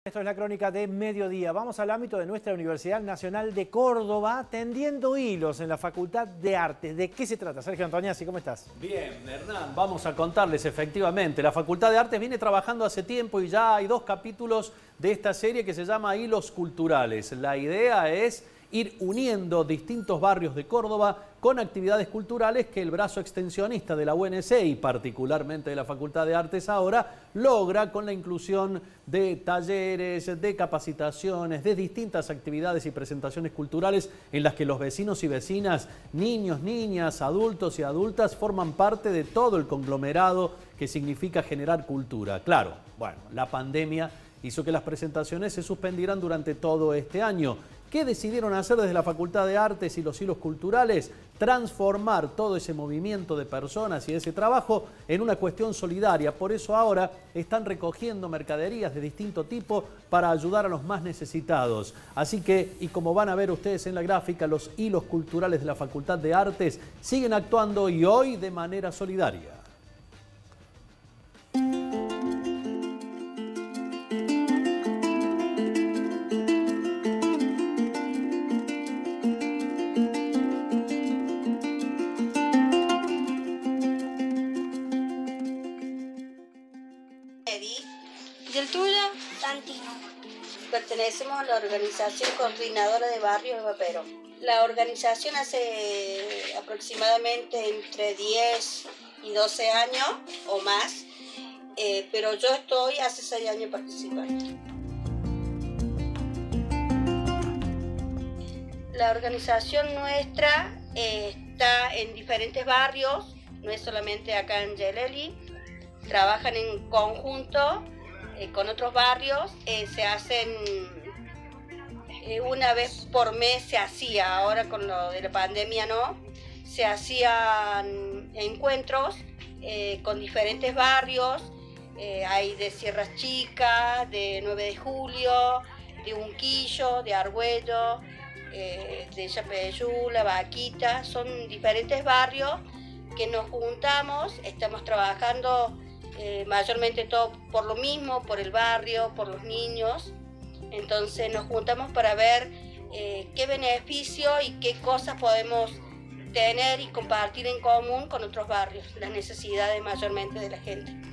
Esto es la crónica de Mediodía. Vamos al ámbito de nuestra Universidad Nacional de Córdoba, tendiendo hilos en la Facultad de Artes. ¿De qué se trata? Sergio Antoniazzi, ¿cómo estás? Bien, Hernán, vamos a contarles efectivamente. La Facultad de Artes viene trabajando hace tiempo y ya hay 2 capítulos de esta serie que se llama Hilos Culturales. La idea es ir uniendo distintos barrios de Córdoba con actividades culturales que el brazo extensionista de la UNC y particularmente de la Facultad de Artes ahora logra con la inclusión de talleres, de capacitaciones, de distintas actividades y presentaciones culturales en las que los vecinos y vecinas, niños, niñas, adultos y adultas forman parte de todo el conglomerado que significa generar cultura. Claro, bueno, la pandemia hizo que las presentaciones se suspendieran durante todo este año. ¿Qué decidieron hacer desde la Facultad de Artes y los hilos culturales? Transformar todo ese movimiento de personas y ese trabajo en una cuestión solidaria. Por eso ahora están recogiendo mercaderías de distinto tipo para ayudar a los más necesitados. Así que, y como van a ver ustedes en la gráfica, los hilos culturales de la Facultad de Artes siguen actuando y hoy de manera solidaria. ¿Y el tuyo? Santino. Pertenecemos a la Organización Coordinadora de Barrios de Vapero. La organización hace aproximadamente entre 10 y 12 años o más, pero yo estoy hace 6 años participando. La organización nuestra está en diferentes barrios, no es solamente acá en Geleli. Trabajan en conjunto con otros barrios, se hacen una vez por mes, se hacía, ahora con lo de la pandemia no, se hacían encuentros con diferentes barrios, hay de Sierras Chicas, de 9 de Julio, de Unquillo, de Argüello, de Yapeyú, La Vaquita, son diferentes barrios que nos juntamos, estamos trabajando mayormente todo por lo mismo, por el barrio, por los niños. Entonces nos juntamos para ver qué beneficio y qué cosas podemos tener y compartir en común con otros barrios, las necesidades mayormente de la gente.